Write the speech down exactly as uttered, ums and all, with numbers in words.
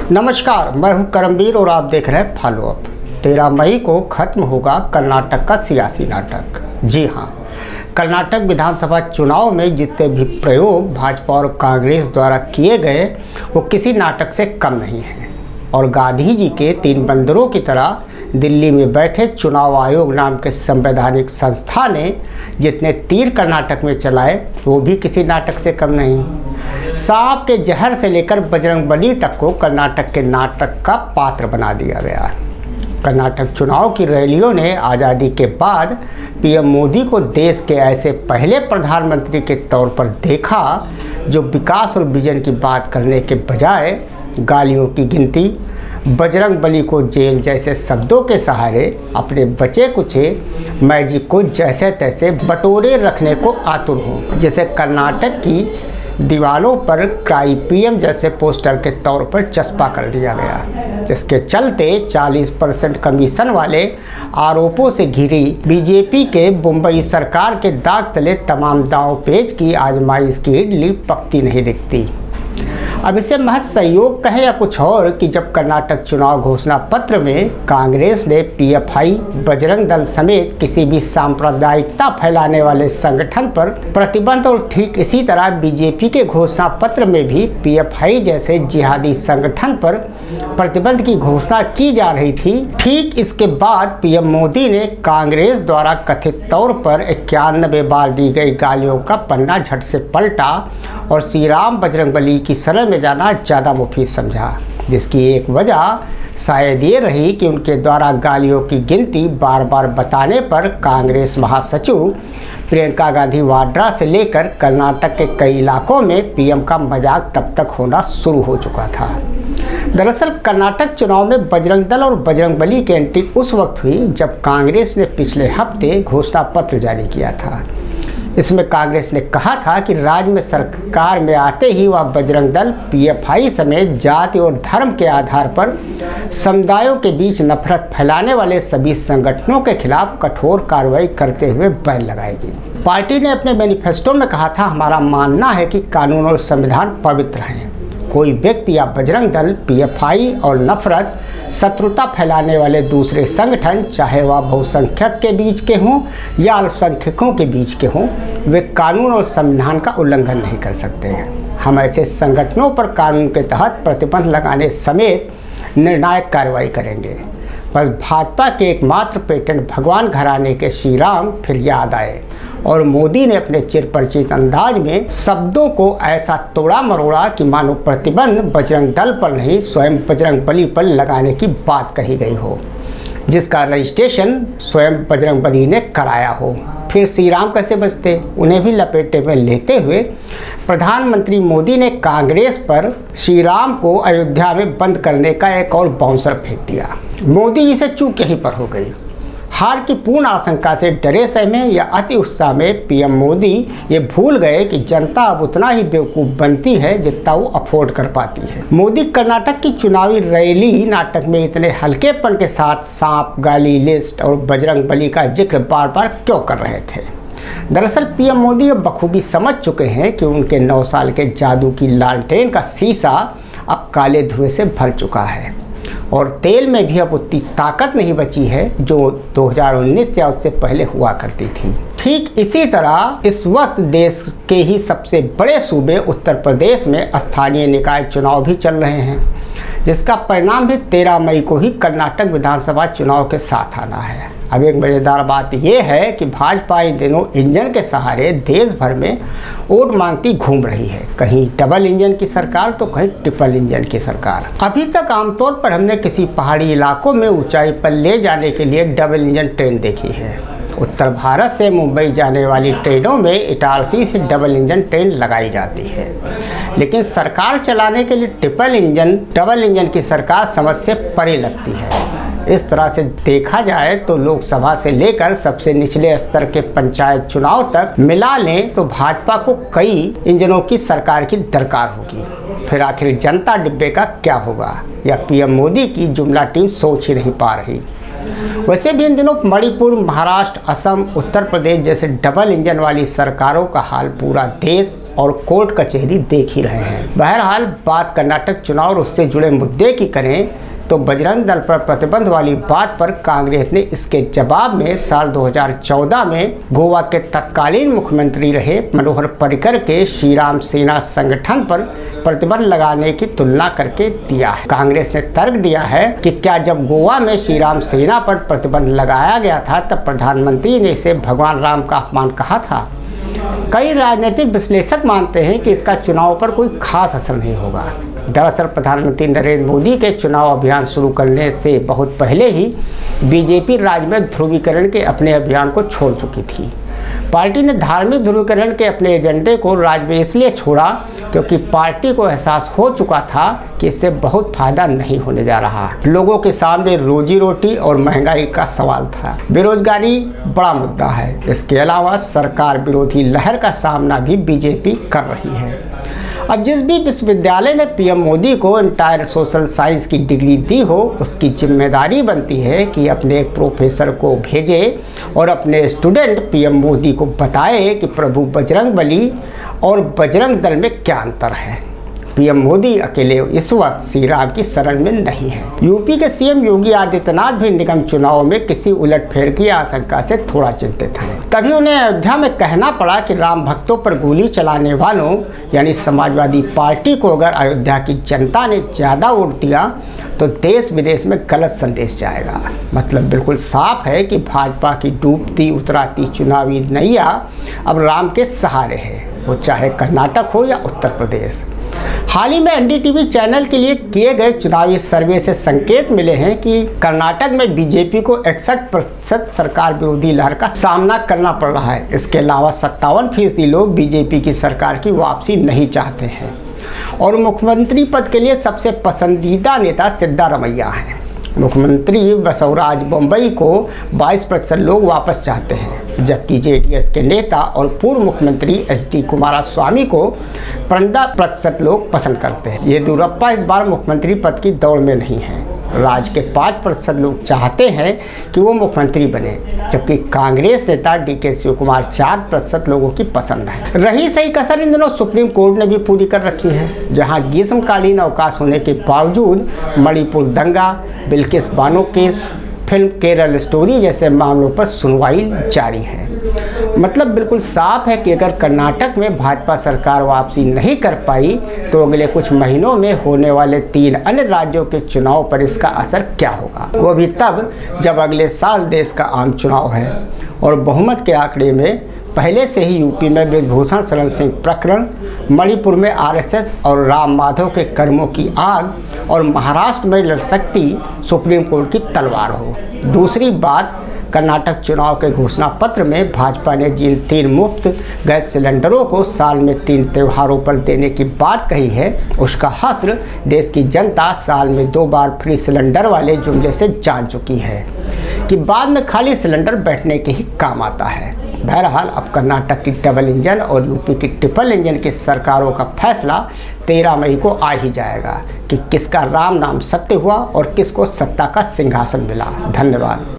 नमस्कार, मैं हूं करमवीर और आप देख रहे हैं फॉलो अप। तेरह मई को खत्म होगा कर्नाटक का सियासी नाटक। जी हां, कर्नाटक विधानसभा चुनाव में जितने भी प्रयोग भाजपा और कांग्रेस द्वारा किए गए वो किसी नाटक से कम नहीं हैं। और गांधी जी के तीन बंदरों की तरह दिल्ली में बैठे चुनाव आयोग नाम के संवैधानिक संस्था ने जितने तीर कर्नाटक में चलाए वो भी किसी नाटक से कम नहीं। सांप के जहर से लेकर बजरंगबली तक को कर्नाटक के नाटक का पात्र बना दिया गया। कर्नाटक चुनाव की रैलियों ने आज़ादी के बाद पीएम मोदी को देश के ऐसे पहले प्रधानमंत्री के तौर पर देखा जो विकास और विजन की बात करने के बजाय गालियों की गिनती, बजरंगबली को जेल जैसे शब्दों के सहारे अपने बचे कुचे मैजिक को जैसे तैसे बटोरे रखने को आतुर हों। जैसे कर्नाटक की दीवारों पर क्राई पीएम जैसे पोस्टर के तौर पर चस्पा कर दिया गया, जिसके चलते चालीस परसेंट कमीशन वाले आरोपों से घिरी बीजेपी के मुंबई सरकार के दाग तले तमाम दांव पेच की आजमाइश की इडली पकती नहीं दिखती। अब इसे महज संयोग कहें या कुछ और कि जब कर्नाटक चुनाव घोषणा पत्र में कांग्रेस ने पीएफआई, बजरंग दल समेत किसी भी सांप्रदायिकता फैलाने वाले संगठन पर प्रतिबंध और ठीक इसी तरह बीजेपी के घोषणा पत्र में भी पीएफआई जैसे जिहादी संगठन पर प्रतिबंध की घोषणा की जा रही थी, ठीक इसके बाद पीएम मोदी ने कांग्रेस द्वारा कथित तौर पर इक्यानवे बार दी गई गालियों का पन्ना झट से पलटा और श्री राम बजरंगबली की शरण में जाना ज़्यादा मुफीद समझा। जिसकी एक वजह शायद ये रही कि उनके द्वारा गालियों की गिनती बार बार बताने पर कांग्रेस महासचिव प्रियंका गांधी वाड्रा से लेकर कर्नाटक के कई इलाकों में पीएम का मजाक तब तक होना शुरू हो चुका था। दरअसल कर्नाटक चुनाव में बजरंग दल और बजरंगबली की एंट्री उस वक्त हुई जब कांग्रेस ने पिछले हफ्ते घोषणा पत्र जारी किया था। इसमें कांग्रेस ने कहा था कि राज्य में सरकार में आते ही वह बजरंग दल, पीएफआई समेत जाति और धर्म के आधार पर समुदायों के बीच नफरत फैलाने वाले सभी संगठनों के खिलाफ कठोर कार्रवाई करते हुए बैन लगाएगी। पार्टी ने अपने मैनिफेस्टो में कहा था, हमारा मानना है कि कानून और संविधान पवित्र हैं। कोई व्यक्ति या बजरंग दल, पीएफआई और नफरत, शत्रुता फैलाने वाले दूसरे संगठन, चाहे वह बहुसंख्यक के बीच के हों या अल्पसंख्यकों के बीच के हों, वे कानून और संविधान का उल्लंघन नहीं कर सकते हैं। हम ऐसे संगठनों पर कानून के तहत प्रतिबंध लगाने समेत निर्णायक कार्रवाई करेंगे। बस भाजपा के एकमात्र पेटेंट भगवान घराने के श्री राम फिर याद आए और मोदी ने अपने चिरपरिचित अंदाज में शब्दों को ऐसा तोड़ा मरोड़ा कि मानो प्रतिबंध बजरंग दल पर नहीं स्वयं बजरंगबली पर लगाने की बात कही गई हो, जिसका रजिस्ट्रेशन स्वयं बजरंगबली ने कराया हो। फिर श्री राम कैसे बचते, उन्हें भी लपेटे में लेते हुए प्रधानमंत्री मोदी ने कांग्रेस पर श्री राम को अयोध्या में बंद करने का एक और बाउंसर फेंक दिया। मोदी जी से चूक यहीं पर हो गई। हार की पूर्ण आशंका से डरे सहमे या अति उत्साह में पीएम मोदी ये भूल गए कि जनता अब उतना ही बेवकूफ़ बनती है जितना वो अफोर्ड कर पाती है। मोदी कर्नाटक की चुनावी रैली नाटक में इतने हल्केपन के साथ सांप, गाली लिस्ट और बजरंगबली का जिक्र बार बार क्यों कर रहे थे? दरअसल पीएम मोदी अब बखूबी समझ चुके हैं कि उनके नौ साल के जादू की लालटेन का शीशा अब काले धुएं से भर चुका है और तेल में भी अब उतनी ताकत नहीं बची है जो दो हज़ार उन्नीस या उससे पहले हुआ करती थी। ठीक इसी तरह इस वक्त देश के ही सबसे बड़े सूबे उत्तर प्रदेश में स्थानीय निकाय चुनाव भी चल रहे हैं, जिसका परिणाम भी तेरह मई को ही कर्नाटक विधानसभा चुनाव के साथ आना है। अब एक मज़ेदार बात यह है कि भाजपा इन दिनों इंजन के सहारे देश भर में वोट मांगती घूम रही है, कहीं डबल इंजन की सरकार तो कहीं ट्रिपल इंजन की सरकार। अभी तक आमतौर पर हमने किसी पहाड़ी इलाकों में ऊंचाई पर ले जाने के लिए डबल इंजन ट्रेन देखी है। उत्तर भारत से मुंबई जाने वाली ट्रेनों में इटारसी से डबल इंजन ट्रेन लगाई जाती है, लेकिन सरकार चलाने के लिए ट्रिपल इंजन डबल इंजन की सरकार समझ से परे लगती है। इस तरह से देखा जाए तो लोकसभा से लेकर सबसे निचले स्तर के पंचायत चुनाव तक मिला लें तो भाजपा को कई इंजनों की सरकार की दरकार होगी। फिर आखिर जनता डिब्बे का क्या होगा, या पीएम मोदी की जुमला टीम सोच ही नहीं पा रही। वैसे भी इन दिनों मणिपुर, महाराष्ट्र, असम, उत्तर प्रदेश जैसे डबल इंजन वाली सरकारों का हाल पूरा देश और कोर्ट कचहरी देख ही रहे हैं। बहरहाल बात कर्नाटक चुनाव और उससे जुड़े मुद्दे की करें तो बजरंग दल पर प्रतिबंध वाली बात पर कांग्रेस ने इसके जवाब में साल दो हज़ार चौदह में गोवा के तत्कालीन मुख्यमंत्री रहे मनोहर पर्रिकर के श्री राम सेना संगठन पर प्रतिबंध लगाने की तुलना करके दिया है। कांग्रेस ने तर्क दिया है कि क्या जब गोवा में श्री राम सेना पर प्रतिबंध लगाया गया था तब प्रधानमंत्री ने इसे भगवान राम का अपमान कहा था। कई राजनीतिक विश्लेषक मानते हैं कि इसका चुनाव पर कोई खास असर नहीं होगा। दरअसल प्रधानमंत्री नरेंद्र मोदी के चुनाव अभियान शुरू करने से बहुत पहले ही बीजेपी राज्य में ध्रुवीकरण के अपने अभियान को छोड़ चुकी थी। पार्टी ने धार्मिक ध्रुवीकरण के अपने एजेंडे को राज्य में इसलिए छोड़ा क्योंकि पार्टी को एहसास हो चुका था कि इससे बहुत फायदा नहीं होने जा रहा। लोगों के सामने रोजी रोटी और महंगाई का सवाल था। बेरोजगारी बड़ा मुद्दा है। इसके अलावा सरकार विरोधी लहर का सामना भी बीजेपी कर रही है। अब जिस भी विश्वविद्यालय ने पीएम मोदी को एंटायर सोशल साइंस की डिग्री दी हो, उसकी जिम्मेदारी बनती है कि अपने एक प्रोफेसर को भेजे और अपने स्टूडेंट पीएम मोदी को बताए कि प्रभु बजरंग बली और बजरंग दल में क्या अंतर है। पीएम मोदी अकेले इस वक्त श्री राम की शरण में नहीं है। यूपी के सीएम योगी आदित्यनाथ भी निगम चुनाव में किसी उलटफेर की आशंका से थोड़ा चिंतित हैं। तभी उन्हें अयोध्या में कहना पड़ा कि राम भक्तों पर गोली चलाने वालों यानी समाजवादी पार्टी को अगर अयोध्या की जनता ने ज़्यादा वोट दिया तो देश विदेश में गलत संदेश जाएगा। मतलब बिल्कुल साफ है कि भाजपा की डूबती उतराती चुनावी नैया अब राम के सहारे है, वो चाहे कर्नाटक हो या उत्तर प्रदेश। हाल ही में एनडीटीवी चैनल के लिए किए गए चुनावी सर्वे से संकेत मिले हैं कि कर्नाटक में बीजेपी को इकसठ प्रतिशत सरकार विरोधी लहर का सामना करना पड़ रहा है। इसके अलावा सत्तावन फीसदी लोग बीजेपी की सरकार की वापसी नहीं चाहते हैं और मुख्यमंत्री पद के लिए सबसे पसंदीदा नेता सिद्धारमैया हैं। मुख्यमंत्री बसवराज बम्बई को बाईस प्रतिशत लोग वापस चाहते हैं, जबकि जेडीएस के नेता और पूर्व मुख्यमंत्री एच डी कुमारस्वामी को पंद्रह प्रतिशत लोग पसंद करते हैं। येदियुरप्पा इस बार मुख्यमंत्री पद की दौड़ में नहीं है। राज्य के पाँच प्रतिशत लोग चाहते हैं कि वो मुख्यमंत्री बने, जबकि कांग्रेस नेता डी के शिव कुमार चार प्रतिशत लोगों की पसंद है। रही सही कसर इन दिनों सुप्रीम कोर्ट ने भी पूरी कर रखी है, जहां ग्रीष्मकालीन अवकाश होने के बावजूद मणिपुर दंगा, Bilkis Bano case, film Kerala story जैसे मामलों पर सुनवाई जारी है। मतलब बिल्कुल साफ है कि अगर कर्नाटक में भाजपा सरकार वापसी नहीं कर पाई तो अगले कुछ महीनों में होने वाले तीन अन्य राज्यों के चुनाव पर इसका असर क्या होगा, वो भी तब जब अगले साल देश का आम चुनाव है और बहुमत के आंकड़े में पहले से ही यूपी में ब्रजभूषण शरण सिंह प्रकरण, मणिपुर में आरएसएस और राम माधव के कर्मों की आग और महाराष्ट्र में लटकती सुप्रीम कोर्ट की तलवार हो। दूसरी बात, कर्नाटक चुनाव के घोषणा पत्र में भाजपा ने जिन तीन मुफ्त गैस सिलेंडरों को साल में तीन त्योहारों पर देने की बात कही है, उसका हस्र देश की जनता साल में दो बार फ्री सिलेंडर वाले जुमले से जान चुकी है कि बाद में खाली सिलेंडर बैठने के ही काम आता है। बहरहाल अब कर्नाटक की डबल इंजन और यूपी की ट्रिपल इंजन की सरकारों का फैसला तेरह मई को आ ही जाएगा कि किसका राम नाम सत्य हुआ और किसको सत्ता का सिंहासन मिला। धन्यवाद।